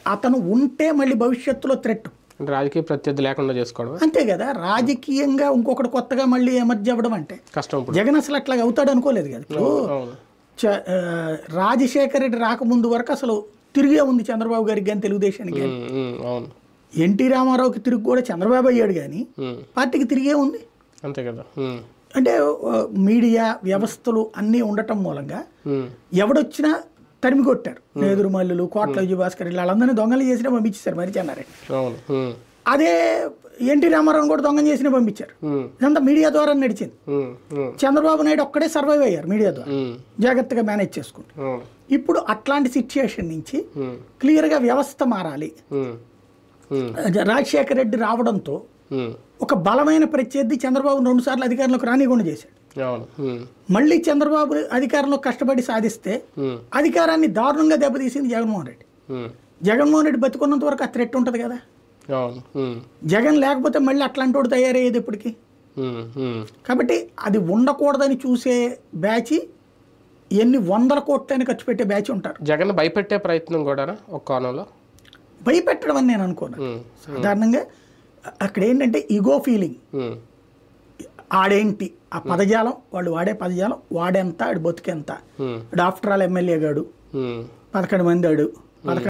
అతను ఉంటే మళ్ళీ భవిష్యత్తులో థ్రెట్. రాజకీయ ప్రత్యర్థి లేకుండా చేసుకోవడం అంతే కదా, రాజకీయంగా ఇంకొకటి కొత్తగా మళ్ళీ ఎమర్జీ అవ్వడం అంటే కష్టం. జగన్ అసలు అట్లాగా అవుతాడు అనుకోలేదు కదా. ఇప్పుడు రాజశేఖర రెడ్డి రాకముందు వరకు అసలు తిరిగే ఉంది చంద్రబాబు గారికి కానీ తెలుగుదేశానికి కానీ. ఎన్టీ రామారావుకి తిరిగి కూడా చంద్రబాబు అయ్యాడు కానీ పార్టీకి తిరిగే ఉంది. అంతే కదా. అంటే మీడియా వ్యవస్థలు అన్నీ ఉండటం మూలంగా ఎవడొచ్చినా తరిమి కొట్టారు. నేదురుమల్లులు, కోట్ల విజయభాస్కర్ రెడ్డి వాళ్ళందరినీ దొంగలు చేసినా పంపించారు మరి చెన్నారెడ్డి. అదే ఎన్టీ రామారావు కూడా దొంగలు చేసినా పంపించారు. ఇదంతా మీడియా ద్వారా నడిచింది. చంద్రబాబు నాయుడు ఒక్కడే సర్వైవ్ అయ్యారు మీడియా ద్వారా, జాగ్రత్తగా మేనేజ్ చేసుకుంటూ. ఇప్పుడు అట్లాంటి సిచ్యుయేషన్ నుంచి క్లియర్గా వ్యవస్థ మారాలి. రాజశేఖర రెడ్డి రావడంతో ఒక బలమైన ప్రత్యర్థి చంద్రబాబు 2 సార్లు అధికారంలోకి రానివ్వకుండా చేశాడు. మళ్ళీ చంద్రబాబు అధికారంలో కష్టపడి సాధిస్తే అధికారాన్ని దారుణంగా దెబ్బతీసింది జగన్మోహన్ రెడ్డి. జగన్మోహన్ రెడ్డి బతుకున్నంత వరకు ఆ థ్రెట్ ఉంటుంది కదా. జగన్ లేకపోతే మళ్ళీ అట్లాంటి వాడు తయారయ్యేది ఇప్పటికీ. కాబట్టి అది ఉండకూడదని చూసే బ్యాచ్ ఎన్ని 100 కోట్లని ఖర్చు పెట్టే బ్యాచ్ ఉంటారు. జగన్ భయపెట్టే ప్రయత్నం కూడా ఒక కోణంలో భయపెట్టడం అని నేను అనుకున్నాను. సాధారణంగా అక్కడ ఏంటంటే ఈగో ఫీలింగ్. ఆడేంటి ఆ పదజాలం, వాళ్ళు వాడే పదజాలం, వాడెంత ఆడు బతుకెంత, ఆఫ్టర్ ఆల్ ఎమ్మెల్యే గాడు 11 మంది ఆడు